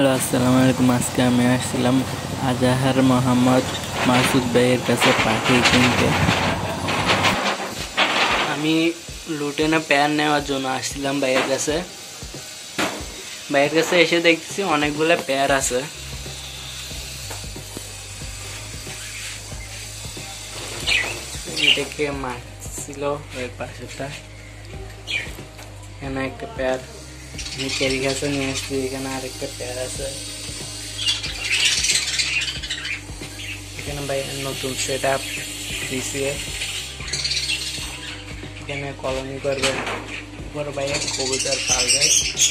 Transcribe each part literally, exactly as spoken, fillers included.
আসসালামু আলাইকুম। আজকে আমি আসছিলাম আজাহার মোহাম্মদ মাসুদ ভাইয়ের কাছে পাখি কিনতে। আমি লুটেনে প্যান নেওয়ার জন্য আসছিলাম ভাইয়ের কাছে। ভাইয়ের কাছে এসে দেখছি অনেকগুলো পেয়ার আছে। এটাকে মাছ ছিল এর পাশেটা, এখানে একটা পেয়ার ক্যারি গাছে নিয়ে আসছি। এখানে আরেকটা পেয়ার আছে। এখানে ভাই নতুন সেট আপ দিয়েছে, এখানে কলোনি করবে। বড় ভাইয়া কবুতর পালবে।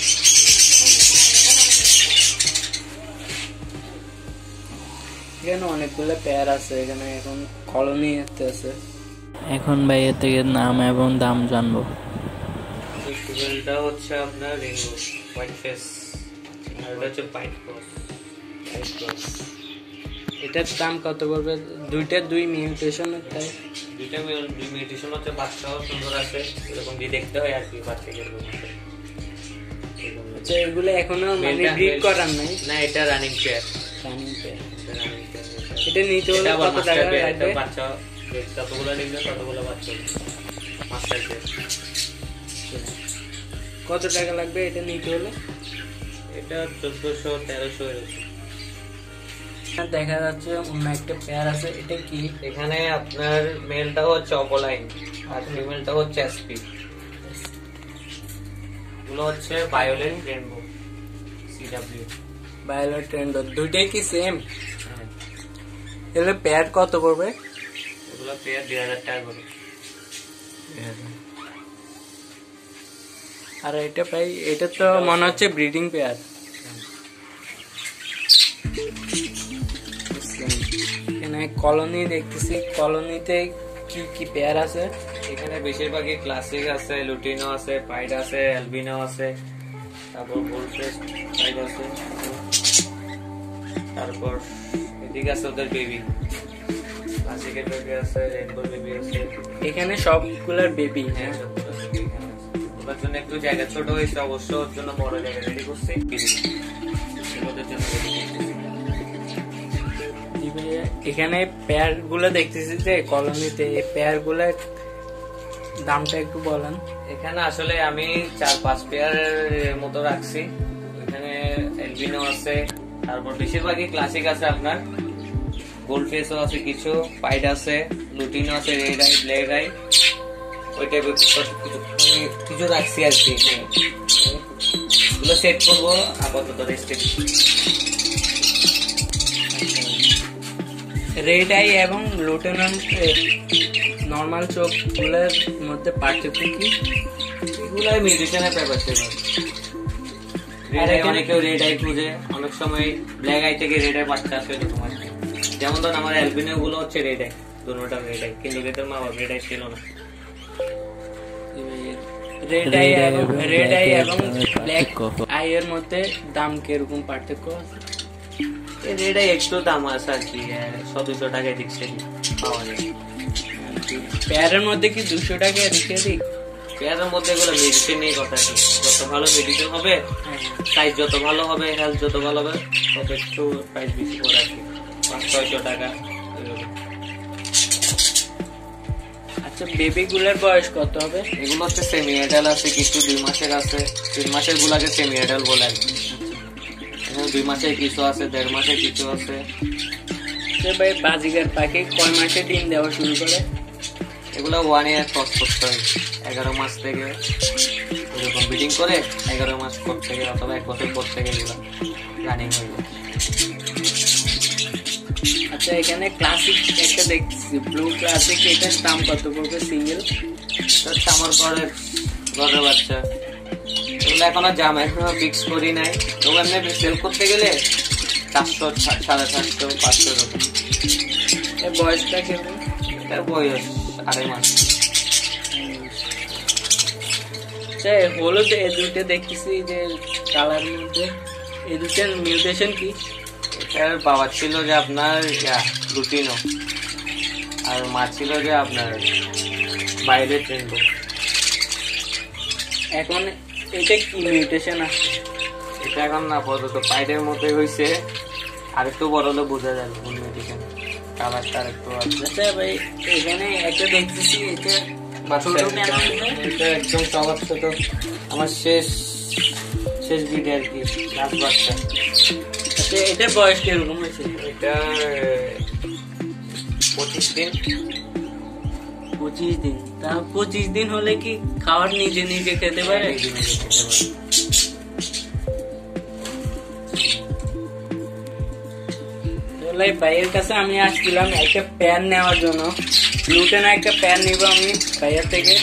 এখানে অনেকগুলো পেয়ার আছে। এখানে এখন কলোনি আছে। এখন ভাইয়ের থেকে নাম এবং দাম জানবো। এটা হচ্ছে আপনার রেইনবো হোয়াইট ফেস, আর এটা হচ্ছে হোয়াইট ক্রস। হোয়াইট ক্রস এটার দাম কত পড়বে? দুইটা দুই মিউটেশন, তাই দুইটা দুই মিউটেশন হচ্ছে। বাচ্চাও সুন্দর আছে, এরকম দিয়ে দেখতে হয় আর কি। বাচ্চা কিরকম আছে। আচ্ছা, এগুলো এখনো মানে ব্রিড করার নাই? না, এটা রানিং পেয়ার। Running pair. এটা রানিং পেয়ার। এটা নিতে হলে কত টাকা লাগবে? বাচ্চা যতগুলো নিবে ততগুলো বাচ্চা মাস্টার পেয়ার। কত টাকা লাগবে এটা নিতে হলে? এটা চোদ্দশো তেরোশো এরকম। দেখা যাচ্ছে অন্য একটা পেয়ার আছে। এটা কি? এখানে আপনার মেলটা হচ্ছে অপলাইন আর ফিমেলটা হচ্ছে এসপি। এগুলো হচ্ছে violet rainbow CW. Violet rainbow দুইটাই কি সেম? এগুলো পেয়ার কত পড়বে? এগুলো পেয়ার দুই হাজার টাকা করে। আর এটা ভাই, এটা তো মনে হচ্ছে ব্রিডিং পেয়ার। এখানে কলোনি দেখতেছি। কলোনিতে কি কি পেয়ার আছে? এখানে বেশিরভাগই ক্লাসিক আছে, লুটিনো আছে, পাইড আছে, অ্যালবিনো আছে, তারপর গোল্ডফিশ পাইড আছে, তারপর এদিকে আছে ওদের বেবি, ক্লাসিকের বেবি আছে, রেইনবো বেবি আছে। এখানে সবগুলোর বেবি। হ্যাঁ, সবগুলো বেবি এখানে আছে। ওদের জন্য একটু জায়গা ছোট হয়েছে, অবশ্য ওর জন্য বড় জায়গা রেডি করছি। ওদের জন্য এখানে পেয়ার গুলো দেখতেছি যে কলোনিতে, এই পেয়ার গুলার দামটা একটু বলেন। এখানে আসলে আমি চার পাঁচ পেয়ারের মতো রাখছি। এখানে এলবিনো আছে, তারপর বেশিরভাগই ক্লাসিক আছে, আপনার গোল্ড ফেসও আছে, কিছু পাইড আছে, লুটিনো আছে, রেড আই, ব্ল্যাক আই, ওই টাইপের কিছু রাখছি আর কি। এগুলো সেট করবো আপাতত রেস্টে। রেড আই এবং লুটেন্যান্ট নর্মাল চোখ গুলোর মধ্যে পার্থক্য কি? এগুলো মিউটেশনের ব্যাপার ছিল। অনেকেও রেড আই খুঁজে, অনেক সময় ব্ল্যাক আই থেকে রেড আই বাচ্চা আসে এরকম আর কি। যেমন ধরুন আমার অ্যালবিনো গুলো হচ্ছে রেড আই, দুটোটা রেড আই, কিন্তু এদের মা বাবা রেড আই ছিল না। রেড আই এবং রেড আই এবং ব্ল্যাক আই এর মধ্যে দাম কিরকম পার্থক্য আছে? রেড আই একটু দাম আছে আর কি, সতেরোশো টাকায় দিচ্ছে পাওয়া যায়। পেয়ারের মধ্যে কি দুশো টাকা রেখে দিই? পেয়ারের মধ্যে এগুলো মেডিসিন নিয়ে কথা আছে। যত ভালো মেডিসিন হবে, সাইজ যত ভালো হবে, হেলথ যত ভালো হবে, তত একটু প্রাইস বেশি করে আর কি, পাঁচ ছয়শো টাকা। আচ্ছা, বেবি গুলার বয়স কত হবে? এগুলো হচ্ছে সেমি অ্যাডাল্ট আছে, কিছু দুই মাসের আছে। তিন মাসের গুলাকে সেমি অ্যাডাল্ট বলে আর কি। দুই মাসের কিছু আছে, দেড় মাসের কিছু আছে। ভাই বাজিগার পাখি কয় মাসে ডিম দেওয়া শুরু করে? এগুলো ওয়ান ইয়ার ক্রস করতে হয়, এগারো মাস থেকে এরকম ব্রিডিং করে এগারো মাস পর থেকে অথবা এক বছর পর থেকে এগুলো রানিং হয়ে যায়। আচ্ছা, এখানে ক্লাসিক একটা দেখছি, ব্লু ক্লাসিক, এটার দাম কত পড়বে সিঙ্গেল? হচ্ছে আমার ঘরের ঘরের বাচ্চা। এগুলো এখনো জাম, এখনো ফিক্স করি নাই। তবু এমনি সেল করতে গেলে চারশো, সাড়ে চারশো, পাঁচশো এরকম। এর বয়সটা কেমন? এটার বয়স আড়াই মাস। হলুদ এই দুটো দেখতেছি যে কালার মধ্যে, এই দুটার মিউটেশন কি? এটার বাবা ছিল যে আপনার লুটিনো, আর মা ছিল যে আপনার ভায়োলেট রেইনবো। এখন এটা কি মিউটেশন আছে? এটা এখন না আপাতত পাইডের মধ্যে হয়েছে, আর একটু বড় হলে বোঝা যাবে কোন মেডিসিন কালারটা আর একটু আছে। আচ্ছা ভাই এখানে একটা দেখতেছি এটা বাচ্চা ছোট কেন হইলো? এটা একদম সবার ছোট, আমার শেষ শেষ ভিডিও আর কি, লাস্ট বাচ্চা। আচ্ছা এটার বয়স কিরকম হয়েছে? এটা পঁচিশ দিন। পঁচিশ দিন তা পঁচিশ দিন হলে কি খাবার নিজে নিজে খেতে পারে? নিজে নিজে খেতে পারে। তাহলে ভাইয়ের কাছে আমি আসছিলাম একটা প্যান নেওয়ার জন্য, লুটেনা একটা প্যান নিব আমি ভাইয়ের থেকে।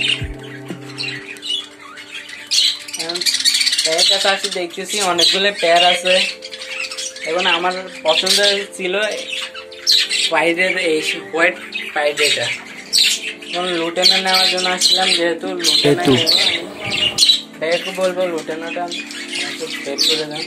এখন ভাইয়ের কাছে আসি দেখতেছি অনেকগুলো প্যার আছে। এখন আমার পছন্দ ছিল পাইডের এই হোয়াইট পাইড, এটা এখন লুটেনা নেওয়ার জন্য আসছিলাম, যেহেতু লুটেনা ভাইয়াকে বলবো লুটেনাটা আমাকে বের করে দেন।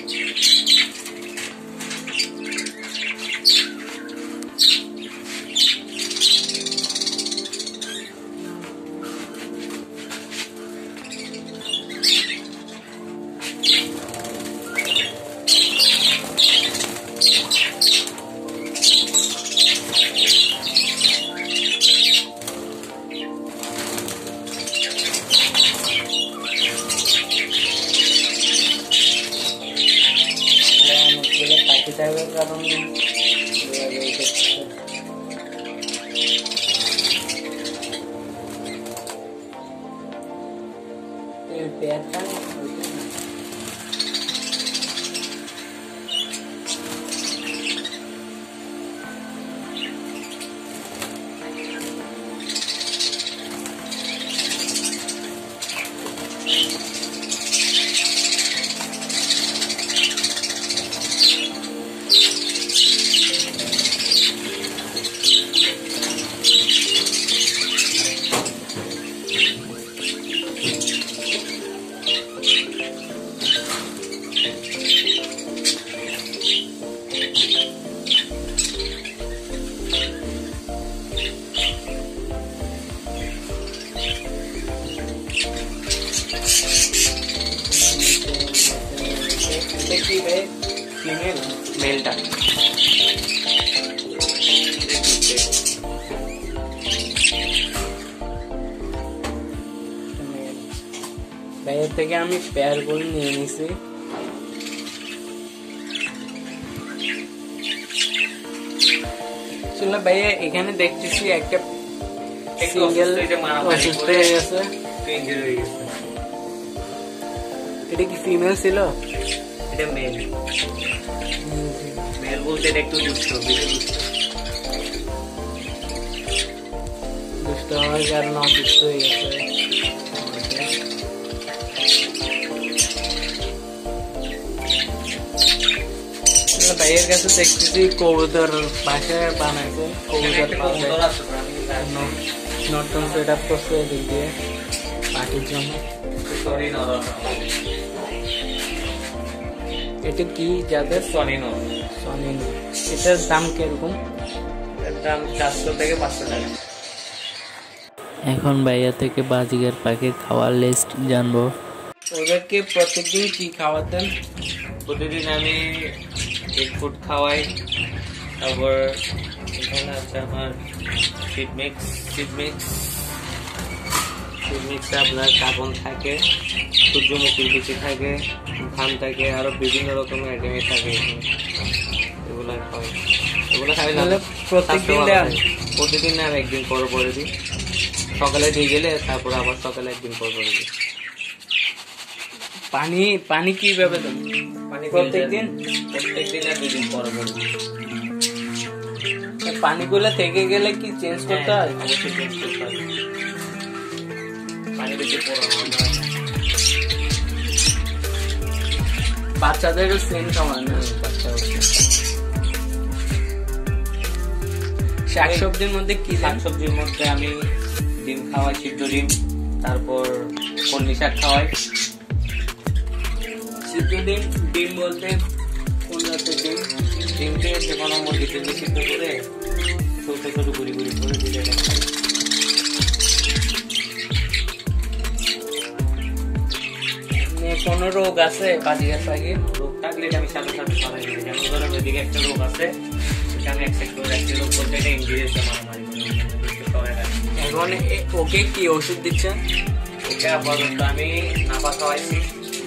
পাখি থাকার কারণে পেয়ারটা ফিমেল মেলটা বাইরে থেকে আমি পেয়ার গুলো নিয়ে নিছি। চলো ভাইয়া এখানে দেখতেছি একটা সিঙ্গেল অসুস্থ হয়ে গেছে। এটা কি ফিমেল ছিল? এটা মেল। মেল বলতে এটা একটু দুষ্ট, বেশি দুষ্ট। দুষ্ট হওয়ার কারণে অসুস্থ হয়ে গেছে। ভাইয়ের কাছে দেখতেছি কবুতর বাসায় বানাইছে, কবুতর নতুন সেট আপ করছে এদিক দিয়ে পাখির জন্য। এটা কি যাদের সনিনো সনিনো, এটার দাম কিরকম? এর দাম চারশো থেকে পাঁচশো টাকা। এখন ভাইয়া থেকে বাজিগার পাখির খাওয়ার লিস্ট জানবো। ওদেরকে প্রত্যেকদিন কি খাওয়াতেন? প্রতিদিন আমি এক ফুড খাওয়াই, তারপর এখানে আছে আমার seed mix seed mix seed মিক্সে আপনার কার্বন থাকে, সূর্যমুখীর বিচি থাকে, ধান থাকে, আরো বিভিন্ন রকমের আইটেমে থাকে। এগুলো খাওয়াই, এগুলো খাই না প্রত্যেকদিন প্রতিদিন না, আমি একদিন পর পরে দিই। সকালে দিয়ে গেলে তারপর আবার সকালে একদিন পর পরে দিই। পানি পানি কিভাবে দেন? পানি প্রত্যেকদিন প্রত্যেকদিন আর দুই দিন পর পর দিই। পানিগুলো থেকে গেলে কি চেঞ্জ করতে হয়? অবশ্যই চেঞ্জ করতে হয়, পানি বেশি পড়ানো হয়। বাচ্চাদেরও সেম খাওয়ান না? বাচ্চা হচ্ছে শাকসবজির মধ্যে কি দেন? শাকসবজির মধ্যে আমি ডিম খাওয়াই, সিদ্ধ ডিম, তারপর কলমি শাক খাওয়াই। সিদ্ধ ডিম? ডিম বলতে কোন জাতের ডিম? ডিমকে যে কোনো মুরগি ডিমকে সিদ্ধ করে ছোট ছোট গুড়ি গুড়ি করে দিলে খাই। কোনো রোগ আছে বাজিকার পাখির? রোগ থাকলে এটা আমি সাথে সাথে সরাই দিই। যেমন ধরো ওইদিকে একটা রোগ আছে, ওটা আমি অ্যাকসেপ্ট করে রাখছি। রোগ বলতে এটা ইঞ্জুরি হচ্ছে, মারামারি সবাই রাখছি। এখন এ- ওকে কি ওষুধ দিচ্ছেন? ওকে আপাতত আমি নাপা খাওয়াইছি,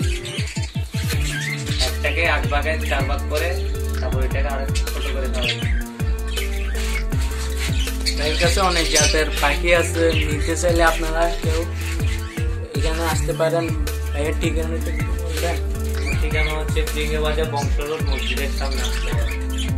একটাকে আট ভাগে চার ভাগ করে, তারপর এটাকে আরো ছোট করে খাওয়াইছি। ভাইয়ের কাছে অনেক জাতের পাখি আছে, নিতে চাইলে আপনারা কেউ এখানে আসতে পারেন। ভাইয়ের ঠিকানাটা একটু বলবেন? আমার ঠিকানা হচ্ছে ফ্রিঙ্গে বাজার বংশ রোড, মসজিদের সামনে আসতে হবে।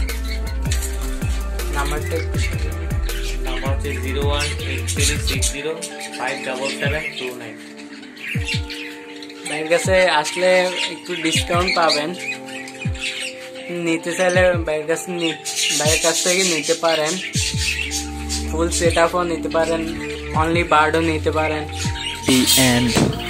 নাম্বারটা একটু শুনুন। নাম্বার হচ্ছে zero one eight three six zero five double seven two nine. ভাইয়ের কাছে আসলে একটু ডিসকাউন্ট পাবেন। নিতে চাইলে ভাইয়ের কাছে নি- ভাইয়ের কাছ থেকে নিতে পারেন। ফুল সেট আপও নিতে পারেন, অনলি বার্ডও নিতে পারেন। The end.